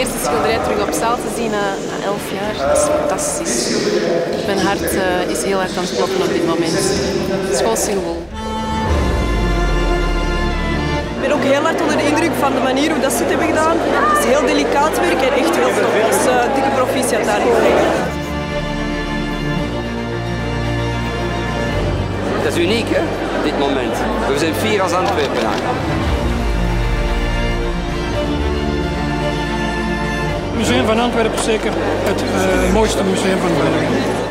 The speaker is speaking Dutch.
eerste schilderij terug op zaal te zien na 11 jaar, dat is fantastisch. Mijn hart is heel hard aan het kloppen op dit moment. Het is gewoon symbool. Ik ben ook heel hard onder de indruk van de manier hoe dat ze het hebben gedaan. Het is heel delicaat werk en echt heel tof. Dus dikke proficiat daarin. Dat is uniek, hè, dit moment. We zijn 4 als Antwerpenaar. Het Museum van Antwerpen is zeker het mooiste museum van België.